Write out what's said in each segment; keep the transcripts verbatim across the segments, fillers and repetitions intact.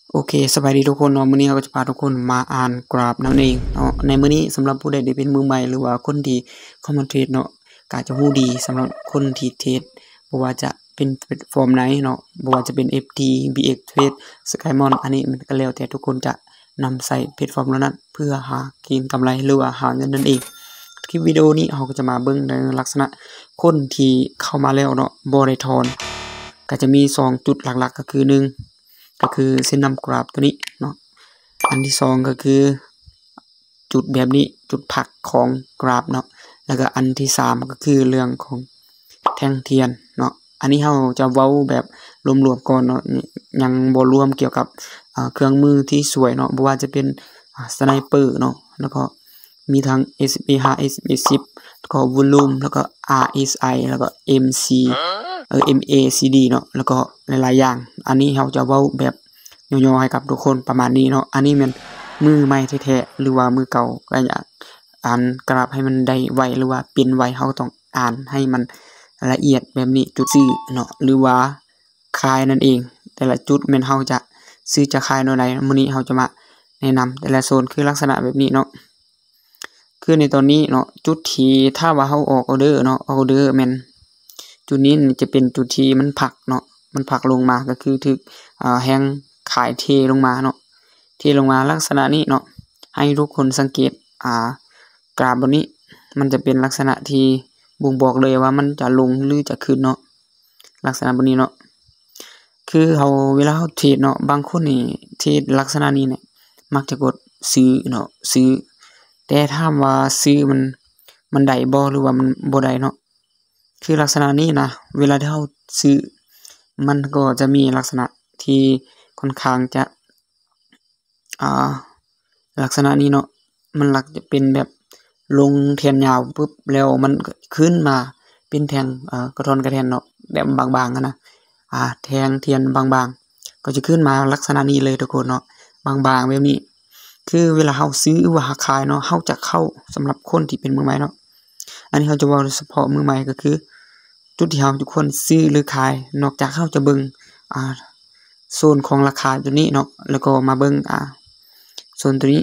โอเคสบายดีทุกคนเนาะมื้อนี้เราก็จะพาทุกคนมาอ่านกราฟนั่นเองเนาะในมื้อนี้สำหรับผู้ใดที่เป็นมือใหม่หรือว่าคนที่เข้ามาเทรดเนาะก็อาจจะรู้ดีสำหรับคนที่เทรดบ่ว่าจะเป็นแพลตฟอร์มไหนเนาะบ่ว่าจะเป็น เอฟ ที บี เอ็กซ์ Trade Skymon อันนี้มันก็แล้วแต่ทุกคนจะนำใส่แพลตฟอร์มเหล่านั้นเพื่อหาเกณฑ์กำไรหรือว่าหาเงินนั่นเองคลิปวิดีโอนี้เราก็จะมาเบิ่งในลักษณะคนที่เข้ามาแล้วเนาะบ่ได้ถอนก็จะมีสองจุดหลักๆก็คือหนึ่งก็คือเส้นนำกราฟตัวนี้เนาะอันที่สองก็คือจุดแบบนี้จุดพักของกราฟเนาะแล้วก็อันที่สามก็คือเรื่องของแท่งเทียนเนาะอันนี้เราจะเว้าแบบรวมๆก่อนเนาะยังบ่รวมเกี่ยวกับเครื่องมือที่สวยเนาะบ่ว่าจะเป็นสไนเปอร์เนาะแล้วก็มีทั้ง เอส พี ห้า เอส พี สิบ แล้วก็วอลลุ่มแล้วก็ อาร์ เอส ไอ แล้วก็ เอ็ม ซี เออ เอ็ม เอ ซี ดี เนาะแล้วก็หลายๆอย่างอันนี้เราจะเว้าแบบย่อๆให้กับทุกคนประมาณนี้เนาะอันนี้มันมือใหม่แท้ๆหรือว่ามือเก่าก็อยากอ่านกราฟให้มันได้ไวหรือว่าเป็นไวเราต้องอ่านให้มันละเอียดแบบนี้จุดซื้อเนาะหรือว่าขายนั่นเองแต่ละจุดแม่นเราจะซื้อจะขายแนวใดมื้อนี้เราจะมาแนะนำแต่ละโซนคือลักษณะแบบนี้เนาะคือในตอนนี้เนาะจุดที่ถ้าว่าเราออกออเดอร์เนาะออเดอร์แม่นจุดนี้จะเป็นจุดที่มันผักเนาะมันผักลงมาก็คือถึกอ่าแฮงขายเทลงมาเนาะเทลงมาลักษณะนี้เนาะให้ทุกคนสังเกตอ่ากราฟบนนี้มันจะเป็นลักษณะที่บ่งบอกเลยว่ามันจะลงหรือจะขึ้นเนาะลักษณะบนนี้เนาะคือเฮาเวลาเฮาเทรดเนาะบางคนนี่เทรดลักษณะนี้เนี่ยมักจะกดซื้อเนาะซื้อแต่ถามว่าซื้อมันมันได้บ่หรือว่ามันบ่ได้เนาะคือลักษณะนี้นะเวลาที่เฮาซื้อมันก็จะมีลักษณะที่ค่อนข้างจะอ่าลักษณะนี้เนาะมันลักจะเป็นแบบลงแท่นยาวปึ๊บแล้วมันขึ้นมาเป็นแท่งอ่ากระทอนกระแท่นเนาะแบบบางๆนะอ่าแท่งเทียนบางๆก็จะขึ้นมาลักษณะนี้เลยทุกคนเนาะบางๆแบบนี้คือเวลาเฮาซื้อหรือว่าขายเนาะเฮาจะเข้าสำหรับคนที่เป็นมือใหม่เนาะอันนี้เฮาจะเว้าเฉพาะมือใหม่ก็คือจุดที่เฮาทุกคนซื้อหรือขายนอกจากเฮาจะเบิ่งอ่าโซนของราคาตัวนี้เนาะแล้วก็มาเบิ่งอ่าโซนตัวนี้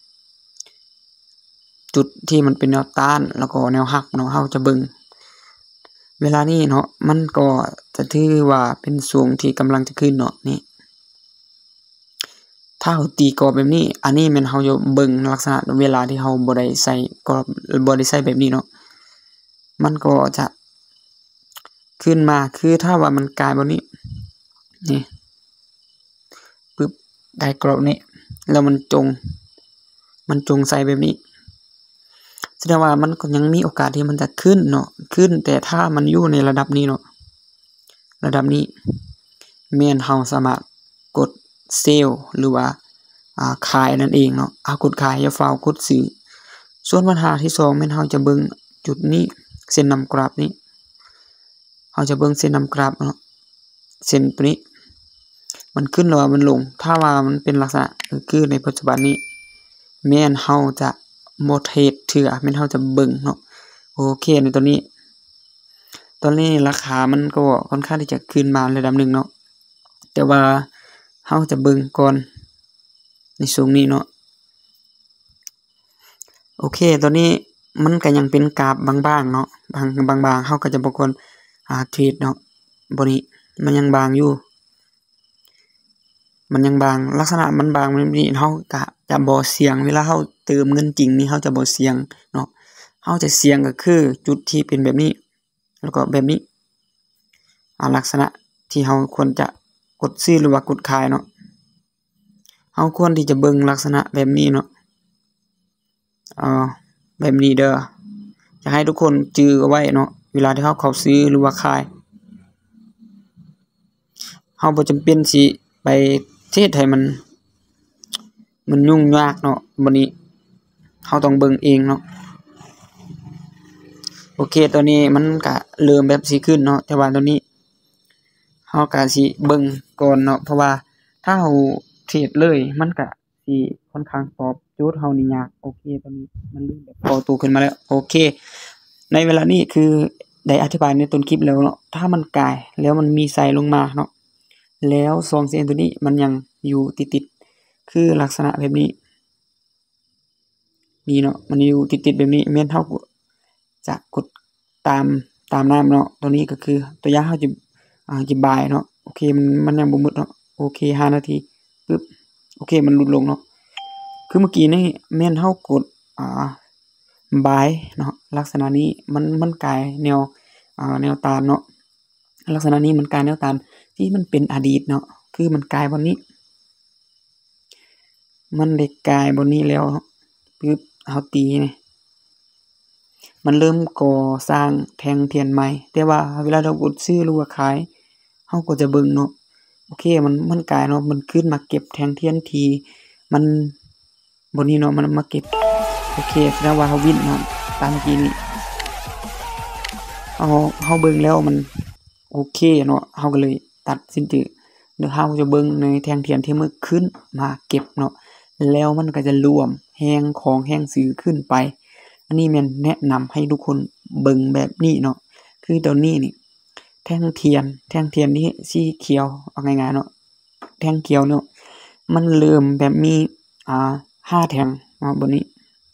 จุดที่มันเป็นแนวต้านแล้วก็แนวรับเนาะเฮาจะเบิ่งเวลานี้เนาะมันก็จะถือว่าเป็นช่วงที่กำลังจะขึ้นเนาะนี่ถ้าเฮาตีกรอบแบบนี้อันนี้แม่นเฮาจะเบิ่งลักษณะเวลาที่เฮาบ่ได้ใส่กรอบบ่ได้ใส่แบบนี้เนาะมันก็จะขึ้นมาคือถ้าว่ามันกลายแบบนี้นี่ปึ๊บได้กรอบนี้แล้วมันจงมันจงใส่แบบนี้แสดงว่ามันก็ยังมีโอกาสที่มันจะขึ้นเนาะขึ้นแต่ถ้ามันอยู่ในระดับนี้เนาะระดับนี้แม่นเฮาสามารถกดเซลล์หรือว่าอ่าขายนั่นเองเนาะเอากดขายอย่าฟ้าวกดซื้อส่วนปัญหาที่สองแม่นเฮาจะเบิ่งจุดนี้เส้นนำกราฟนี้เฮาจะเบิ่งเส้นนำกราฟเนาะเส้นตัวนี้มันขึ้นหรือว่ามันลงถ้าว่ามันเป็นลักษณะคือในปัจจุบันนี้แม่นเฮาจะบ่เทรดเถื่อแม่นเฮาจะเบิ่งเนาะโอเคในตอนนี้ตอนนี้ราคามันก็ค่อนข้างที่จะขึ้นมาระดับนึงเนาะแต่ว่าเฮาจะเบิ่งก่อนในช่วงนี้เนาะโอเคตอนนี้มันก็ยังเป็นกราฟบางๆเนาะบางบางๆเฮาก็จะบ่ควรอ่าเทรดเนาะบ่นี้มันยังบางอยู่มันยังบางลักษณะมันบางแบบนี้เฮาก็จะบ่เสี่ยงเวลาเฮาเติมเงินจริงนี่เฮาจะบ่เสี่ยงเนาะเฮาจะเสี่ยงก็คือจุดที่เป็นแบบนี้แล้วก็แบบนี้อ่าลักษณะที่เฮาควรจะกดซื้อหรือว่ากดขายเนาะเฮาควรที่จะเบิ่งลักษณะแบบนี้เนาะอ่าแบบนี้เด้ออยากให้ทุกคนจื้อเอาไว้เนาะเวลาที่เฮาเข้าซื้อหรือว่าขายเฮาบ่จำเป็นสิไปเทรดให้มันมันยุ่งยากเนาะบัดนี้เฮาต้องเบิ่งเองเนาะโอเคตอนนี้มันก็เริ่มแบบสิขึ้นเนาะแต่ว่าตอนนี้เฮาก็สิเบิ่งก่อนเนาะเพราะว่าถ้าเฮาเทรดเลยมันก็สิค่อนข้างตอบโจทย์เฮานี่ยากโอเคตอนนี้มันเริ่มแบบพอตัวขึ้นมาแล้วโอเคในเวลานี้คือได้อธิบายในต้นคลิปแล้วเนาะถ้ามันกายแล้วมันมีไซลงมาเนาะแล้วสองเส้นตัวนี้มันยังอยู่ติดๆคือลักษณะแบบนี้นี่เนาะมันอยู่ติดๆแบบนี้แม่นเฮาจะกดตามตามน้ำเนาะตัวนี้ก็คือตัวอย่างเฮาจะอ่าอธิบายเนาะโอเคมันมันยังบ่หมดเนาะโอเคห้านาทีปึ๊บโอเคมันลดลงเนาะคือเมื่อกี้นี่แม่นเฮากดอ่าบายเนาะลักษณะนี้มันมันกลายแนวอ่าแนวตามเนาะลักษณะนี้มันกลายแนวตามที่มันเป็นอดีตเนาะคือมันกลายบนนี้มันได้กลายบนนี้แล้วปึ๊บเฮาตีนี่มันเริ่มก่อสร้างแท่งเทียนใหม่แต่ว่าเวลาเรากดซื้อหรือว่าขายเฮาก็จะเบิ่งเนาะโอเคมันมันกลายเนาะมันขึ้นมาเก็บแท่งเทียนทีมันบนนี้เนาะมันมาเก็บโอเคแสดงว่าเฮาวินเนาะตามเมื่อกี้นี้เฮาเฮาเบิ่งแล้วมันโอเคเนาะเฮาก็เลยตัดสินใจเดี๋ยวเฮาจะเบิ่งในแท่งเทียนที่มันขึ้นมาเก็บเนาะแล้วมันก็จะรวมแรงของแรงซื้อขึ้นไปอันนี้แม่นแนะนำให้ทุกคนเบิ่งแบบนี้เนาะคือตอนนี้นี่แท่งเทียนแท่งเทียนนี้สีเขียวเอาง่ายๆเนาะแท่งเขียวเนาะมันเริ่มแบบมีอ่าห้าแท่งเนาะบนนี้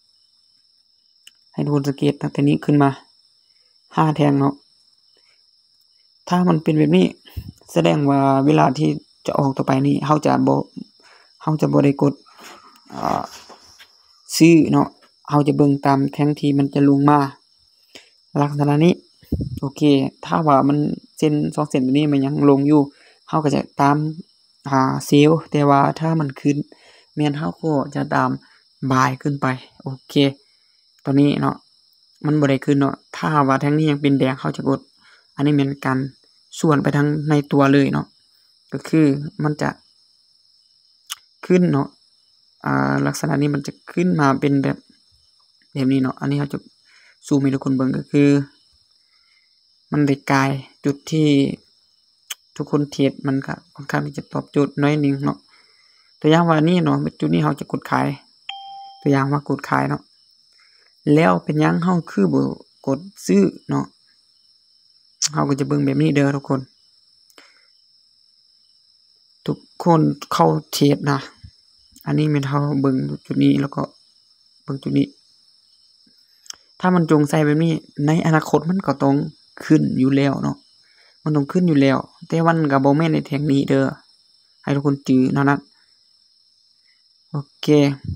ให้ทุกคนสังเกตตั้งแต่นี้ขึ้นมาห้าแท่งเนาะถ้ามันเป็นแบบนี้แสดงว่าเวลาที่จะออกต่อไปนี้เฮาจะบ่เฮาจะบ่ได้กดอ่าซื้อเนาะเฮาจะเบิ่งตามแท่งที่มันจะลงมาลักษณะนี้โอเคถ้าว่ามันเส้นสองเส้นตัวนี้มันยังลงอยู่เฮาก็จะตามหาเซลล์แต่ว่าถ้ามันขึ้นแม่นเฮาก็จะตามบายขึ้นไปโอเคตอนนี้เนาะมันบ่ได้ขึ้นเนาะถ้าว่าแท่งนี้ยังเป็นแดงเฮาจะกดอันนี้แม่นการส่วนไปทางในตัวเลยเนาะก็คือมันจะขึ้นเนาะอ่าลักษณะนี้มันจะขึ้นมาเป็นแบบแบบนี้เนาะอันนี้เฮาจะซูมให้ทุกคนเบิ่งก็คือมันได้กลายจุดที่ทุกคนเทรดมันก็ค่อนข้างที่จะตอบโจทย์น้อยนึงเนาะตัวอย่างว่านี่เนาะจุดนี้เฮาจะกดขายตัวอย่างว่ากดขายเนาะแล้วเป็นหยังเฮาคือบ่กดซื้อเนาะเฮาก็จะเบิ่งแบบนี้เด้อทุกคนทุกคนเข้าเทรดนะอันนี้แม่นเฮาเบิ่งจุดนี้แล้วก็เบิ่งจุดนี้ถ้ามันจงใส่แบบนี้ในอนาคตมันก็ต้องขึ้นอยู่แล้วเนาะมันต้องขึ้นอยู่แล้วแต่มันก็บ่แม่นในแท่งนี้เด้อให้ทุกคนจื้อเนาะนะโอเค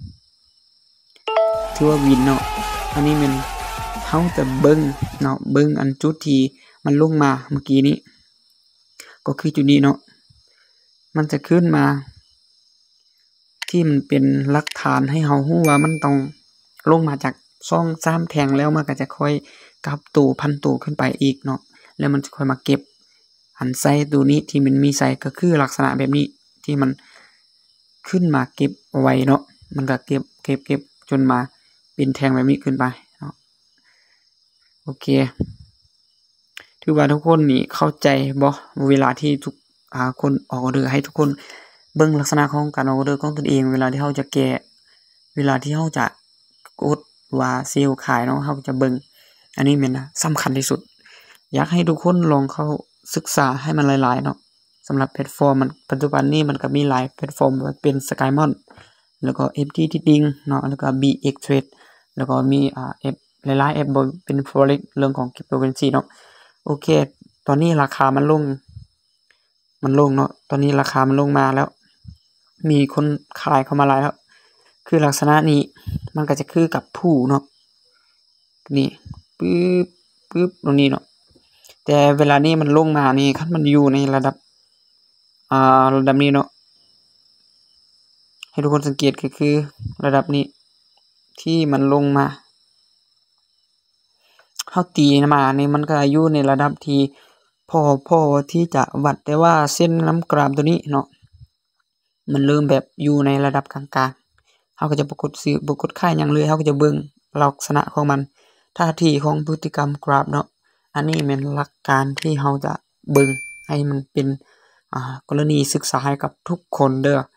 ถือว่าวินเนาะอันนี้แม่นเฮาจะเบิ่งเนาะเบิ่งอันจุดที่มันลงมาเมื่อกี้นี้ก็คือจุดนี้เนาะมันจะขึ้นมาที่มันเป็นหลักฐานให้เฮาฮู้ว่ามันต้องลงมาจากสอง สามแท่งแล้วมันก็จะค่อยกลับตัวพันตัวขึ้นไปอีกเนาะแล้วมันจะค่อยมาเก็บหันไซตัวนี้ที่มันมีไซก็คือลักษณะแบบนี้ที่มันขึ้นมาเก็บเอาไว้เนาะมันก็เก็บเก็บเก็บจนมาเป็นแท่งแบบนี้ขึ้นไปเนาะโอเคถือว่าทุกคนนี่เข้าใจบ่เวลาที่ทุกอ่าคนออกออเดอร์ให้ทุกคนเบิ่งลักษณะของการออกออเดอร์ของตนเองเวลาที่เฮาจะแก้เวลาที่เฮาจะกดว่าเซลล์ขายเนาะเฮาจะเบิ่งอันนี้แม่นนะสำคัญที่สุดอยากให้ทุกคนลองเข้าศึกษาให้มันหลายๆเนาะสำหรับแพลตฟอร์มมันปัจจุบันนี้มันก็มีหลายแพลตฟอร์มเป็น Skymon แล้วก็ เอฟ ที Trading เนาะแล้วก็ บี เอ็กซ์ Trade แล้วก็มีอ่าแอปหลายๆแอปบ่เป็น Forex เรื่องของ Cryptocurrency เนาะโอเคตอนนี้ราคามันลงมันลงเนาะตอนนี้ราคามันลงมาแล้วมีคนขายเข้ามาหลายแล้วคือลักษณะนี้มันก็จะคือกับผู้เนาะนี่ปึ๊บปึ๊บตรงนี้เนาะแต่เวลานี้มันลงมานี่คันมันอยู่ในระดับอ่าระดับนี้เนาะให้ทุกคนสังเกตก็คือระดับนี้ที่มันลงมาเฮาตีมานี่มันก็อยู่ในระดับที่พอพอที่จะวัดแต่ว่าเส้นน้ำกราฟตัวนี้เนาะมันเริ่มแบบอยู่ในระดับกลางๆเฮาก็จะบ่กดซื้อบ่กดขายหยังเลยเฮาก็จะเบิ่งลักษณะของมันท่าทีของพฤติกรรมกราฟเนาะอันนี้แม่นหลักการที่เฮาจะเบิ่งให้มันเป็นอ่ากรณีศึกษาให้กับทุกคนเด้อ